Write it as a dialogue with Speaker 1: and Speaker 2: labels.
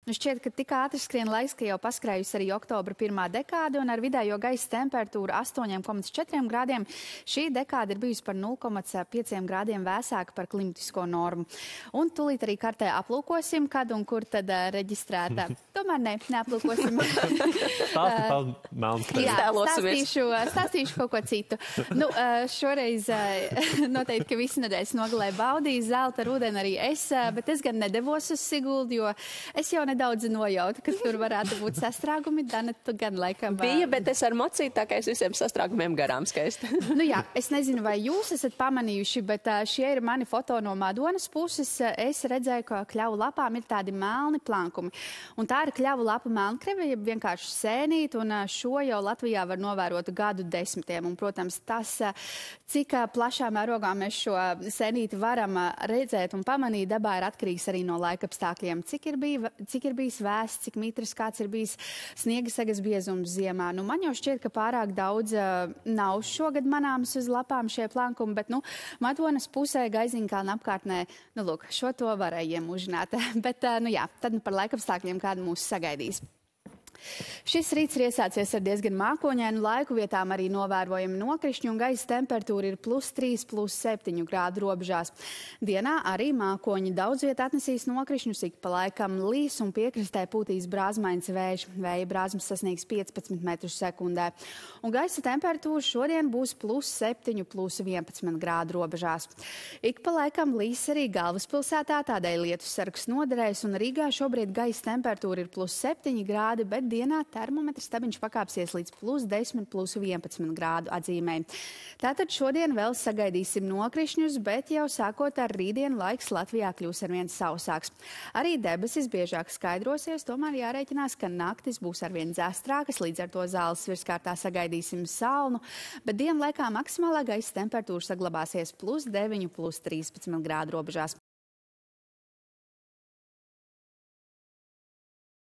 Speaker 1: Nu šķiet, ka tik ātri skrien laiks, ka jau paskrējusi arī oktobra pirmā dekāde, un ar vidējo gaisa temperatūru 8,4 grādiem šī dekāde ir bijusi par 0,5 grādiem vēsāka par klimatisko normu. Un tūlīt arī kartē aplūkosim, kad un kur tad reģistrēta. Tomēr neaplūkosim. Stāstīšu kaut ko citu. Nu, šoreiz noteikti, ka visi nedēļas nogalē baudīja zelta, rudeni arī es, bet es gan nedevos uz Siguldu, jo es jau nedaudz nojautu, ka tur varētu būt sastrāgumi. Dana, tu gan laikam...
Speaker 2: Bija, bet es ar mocītu, tā kā es visiem sastrāgumiem garām skaisti.
Speaker 1: Nu jā, es nezinu, vai jūs esat pamanījuši, bet šie ir mani foto no Madonas puses. Es redzēju, ka kļavu lapām ir tādi melni plankumi. Un tā ir kļavu lapa melnkreve, ja vienkārši sēnīt, un šo jau Latvijā var novērot gadu desmitiem. Un, protams, tas, cik plašā mērogā mēs šo sēnīti varam redzēt un pamanīt dabā, ir atkarīgs arī no laikapstākļiem. Cik ir bijis vēsts, cik mitrs, kāds ir bijis sniega segas biezums ziemā. Nu, man jau šķiet, ka pārāk daudz nav šogad manāms uz lapām šie plankumi, bet, nu, Madonas pusē Gaiziņkalna apkārtnē, nu, lūk, šo to varēja iemūžināt. Bet, nu jā, tad nu par laikapstākļiem kādu mūs sagaidīs. Šis rīts ir iesācies ar diezgan mākoņainu laiku, vietām arī novērojami nokrišņi un gaisa temperatūra ir +3, +7 grādu robežās. Dienā arī mākoņi daudz viet atnesīs nokrišņus, ik pa laikam līs un piekrastē pūtīs brāzmains vējš. Vēja brāzmas sasniegs 15 metrus sekundē. Un gaisa temperatūra šodien būs +7, +11 grādu robežās. Ik pa laikam līs arī galvaspilsētā, tādēļ lietus sargs noderēs, un Rīgā šobrīd gaisa temperatūra ir +7 grādi, bet dienā termometra stabiņš pakāpsies līdz +10, +11 grādu atzīmei. Tātad šodien vēl sagaidīsim nokrišņus, bet jau sākot ar rītdienu laiks Latvijā kļūs arvien sausāks. Arī debesis biežāk skaidrosies, tomēr jārēķinās, ka naktis būs arvien dzestrākas, līdz ar to zāles virskārtā sagaidīsim salnu, bet dienu laikā maksimālā gaisa temperatūra saglabāsies +9, +13 grādu robežās.